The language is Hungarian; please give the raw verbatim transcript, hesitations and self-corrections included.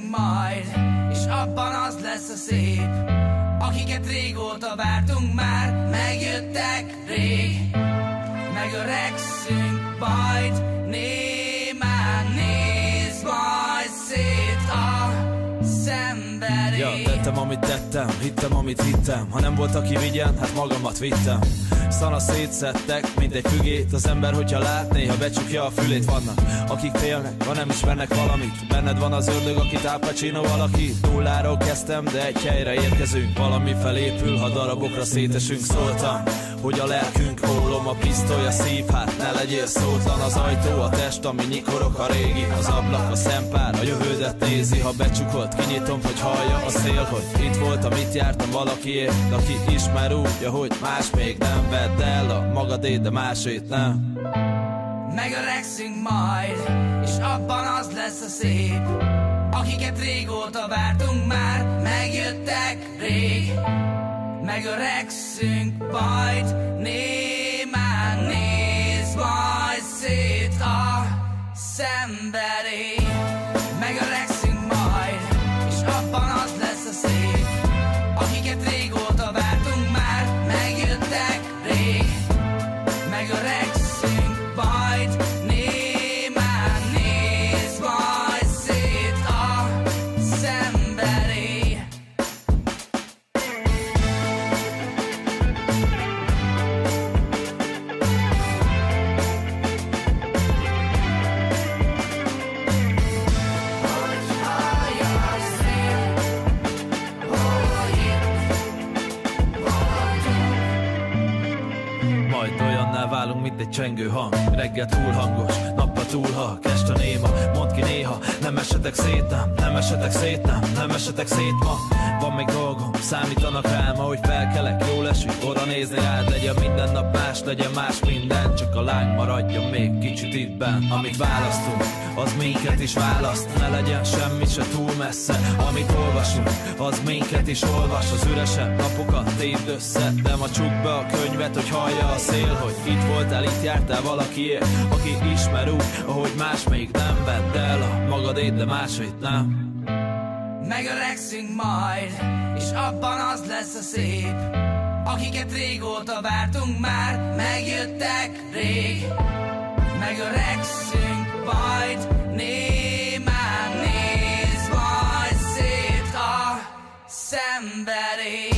Megöregszünk majd, és abban az lesz a szép, akiket régóta vártunk már, megjöttek rég. Megöregszünk majd, némán néz majd szét a szemberé. Ja, tettem, amit tettem, hittem, amit hittem. Ha nem volt, aki vigyen, hát magamat vittem. Szana szétszedtek, mint egy fügét. Az ember, hogyha lát, néha becsukja a fülét. Vannak, akik félnek, ha nem ismernek valamit. Benned van az ördög, akit Al Pacino valaki. Nulláról kezdtem, de egy helyre érkezünk. Valami felépül, ha darabokra szétesünk. Szóltam, hogy a lelkünk ólom, a pisztoly, a szív, hát ne legyél szótlan. Az ajtó, a test, ami nyikorok, a régi. Az ablak, a szempár, a jövődet nézi. Ha becsukod, kinyitom, hogy hallja a szél, hogy itt voltam, itt jártam valakiért, aki ismer úgy, ahogy más még nem. Vedd el a magadét, de másét nem. Megöregszünk majd, és abban az lesz a szép, akiket régóta vártunk már, megjöttek rég. Megöregszünk majd, némán néz majd szét a szemberé. Megöregszünk majd, és abban az lesz a szép, akiket régóta vártunk már, megjöttek rég. Megöregszünk majd, némán néz majd szét a szemberé. Majd olyanná válunk, mint egy csengő hang. Reggel túl hangos, nappal túl halk, este néma. Mondd ki néha, nem esetek szét, nem, nem esetek szét, nem, nem esetek szét ma. Van még dolgom, számítanak rám, ahogy felkelek, jól esik, oda nézni rád. Legyen minden nap más, legyen más minden, csak a láng maradjon még kicsit itt benn. Amit választunk, az minket is választ. Ne legyen semmi se túl messze, amit olvasunk, az minket is olvas. Az üresen napokat tépd össze, de ma csukd be a könyvet, hogy hallja a szél, hogy itt voltál, itt jártál valakiért, aki ismer úgy, ahogy más még nem. Vedd el a magadét, de másét nem. Megöregszünk majd, és abban az lesz a szép, akiket régóta vártunk már, megjöttek rég. Megöregszünk majd, némán néz majd szét a szemberé.